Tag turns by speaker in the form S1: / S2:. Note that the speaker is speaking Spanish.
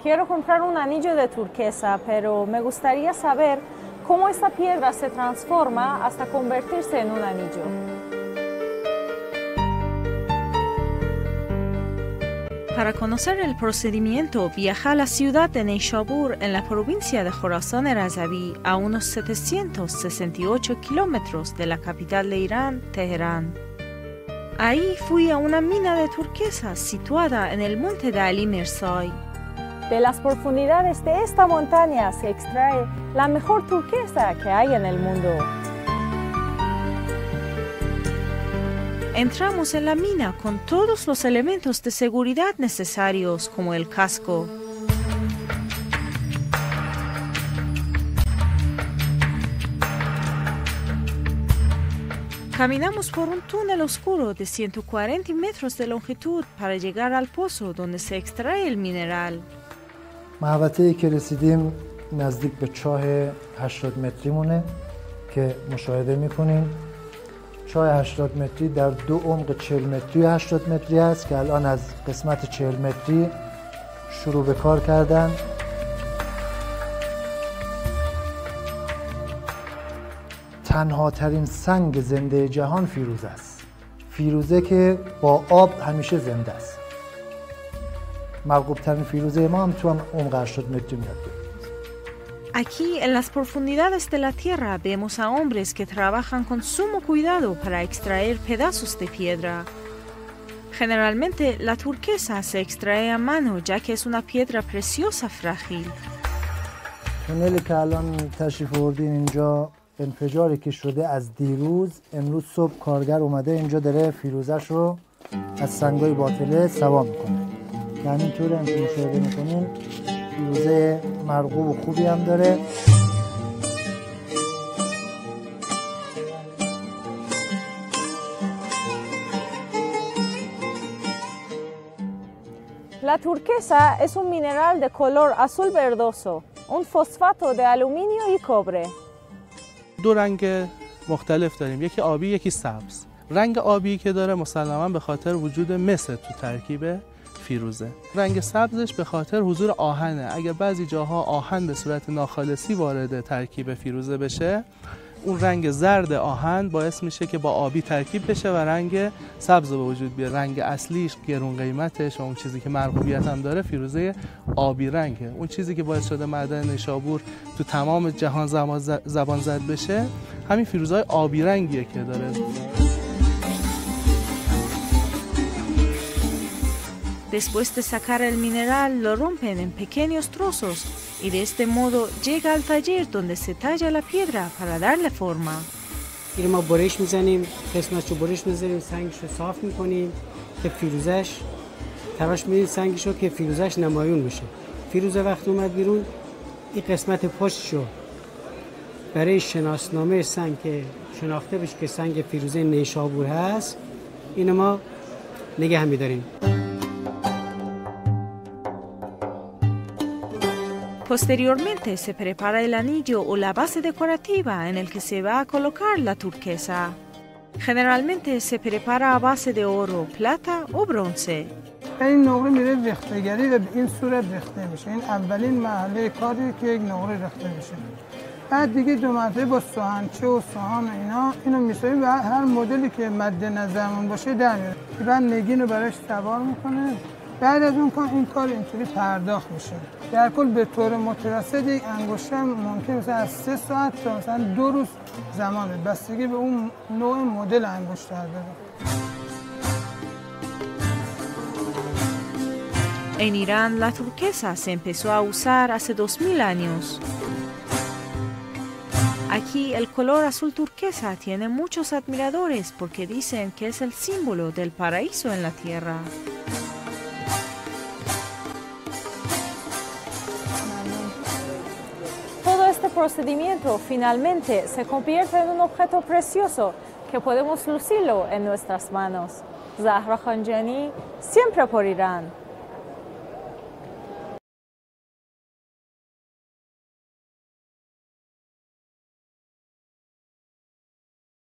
S1: Quiero comprar un anillo de turquesa, pero me gustaría saber cómo esta piedra se transforma hasta convertirse en un anillo. Para conocer el procedimiento, viaja a la ciudad de Neyshabur, en la provincia de Jorasán Razavi, a unos 768 kilómetros de la capital de Irán, Teherán. Ahí fui a una mina de turquesa situada en el monte de Ali Mirzai. De las profundidades de esta montaña se extrae la mejor turquesa que hay en el mundo. Entramos en la mina con todos los elementos de seguridad necesarios, como el casco. Caminamos por un túnel oscuro de 140 metros de longitud para llegar al pozo donde se extrae el mineral.
S2: محوطه‌ای که رسیدیم نزدیک به چاه 80 متری مونه که مشاهده می‌کنین. چاه 80 متری در دو عمق 40 متری و 80 متری است که الان از قسمت 40 متری شروع به کار کردن. تنها ترین سنگ زنده جهان فیروزه است. فیروزه که با آب همیشه زنده است. مرغوب ترین فیروزه ما هم تو عمق 80 متری میاد.
S1: Aquí, en las profundidades de la tierra, vemos a hombres que trabajan con sumo cuidado para extraer pedazos de piedra. Generalmente, la turquesa se extrae a mano, ya que es una piedra preciosa frágil.
S2: تونلی که الان تشریف آوردین اینجا انفجاری که شده از دیروز، امروز صبح کارگر اومده اینجا داره فیروزش رو از سنگای باطله سوا میکنه. یعنی اینطور هم که مشاهده میکنین فیروزه مرغوب و خوبی هم داره.
S1: La turquesa es un mineral de color azul verdoso, un fosfato de aluminio y cobre.
S3: دو رنگ مختلف داریم، یکی آبی یکی سبز. رنگ آبی که داره مسلماً به خاطر وجود مس تو ترکیب فیروزه. رنگ سبزش به خاطر حضور آهنه. اگر بعضی جاها آهن به صورت ناخالصی وارد ترکیب فیروزه بشه، اون رنگ زرد آهن باعث میشه که با آبی ترکیب بشه و رنگ سبز به وجود بیاد. رنگ اصلیش، گرون قیمتش و اون چیزی که مرغوبیت هم داره فیروزه آبی رنگه. اون چیزی که باعث شده معدن نیشابور تو تمام جهان زبان زد بشه همین فیروزهای آبی رنگیه که داره.
S1: Después de sacar el mineral, lo rompen en pequeños trozos y de este modo llega al taller donde se talla la piedra para darle forma.
S4: این ما برش میزنیم، قسمتشو برش میزنیم، سنگشو صاف میکنیم که فیروزش تراش میدیم سنگشو که فیروزش نمایون بشه. فیروزه وقتی اومد بیرون این قسمت پشتشو برای شناسنامه سنگ که شناخته بشه که سنگ فیروزه نیشابور هست اینو ما نگه می‌داریم.
S1: Posteriormente se prepara el anillo o la base decorativa en el que se va a colocar la turquesa. Generalmente se prepara a base de oro, plata o bronce.
S5: این نقره میره رختگری و به این صورت رخته میشه. این اولین مرحله کاری که یک نقره رخته میشه. بعد دیگه دو مرتبه با سوهنچه و سوهان اینا اینو میساییم و هر مدلی که مد نظرمون باشه در میاره. بعد نگین رو براش سوار میکنه. بعد از اون این کار اینطوری پرداخت میشه. در کل به طور متوسط یک انگشتر ممکن مثلا از 3 ساعت تا مثلا 2 روز زمان بده، بستگی به اون نوع مدل انگشتر داره.
S1: En Irán, la turquesa se empezó a usar hace 2000 años. Aquí, el color azul turquesa tiene muchos admiradores porque dicen que es el símbolo del paraíso en la tierra. Todo este procedimiento finalmente se convierte en un objeto precioso que podemos lucirlo en nuestras manos. Zahra Khanjani, siempre por Irán.